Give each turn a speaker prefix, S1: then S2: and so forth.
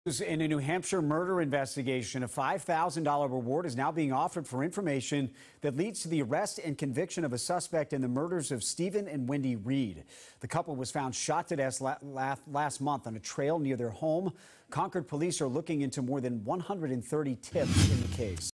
S1: In a New Hampshire murder investigation, a $5,000 reward is now being offered for information that leads to the arrest and conviction of a suspect in the murders of Stephen and Wendy Reed. The couple was found shot to death last month on a trail near their home. Concord police are looking into more than 130 tips in the case.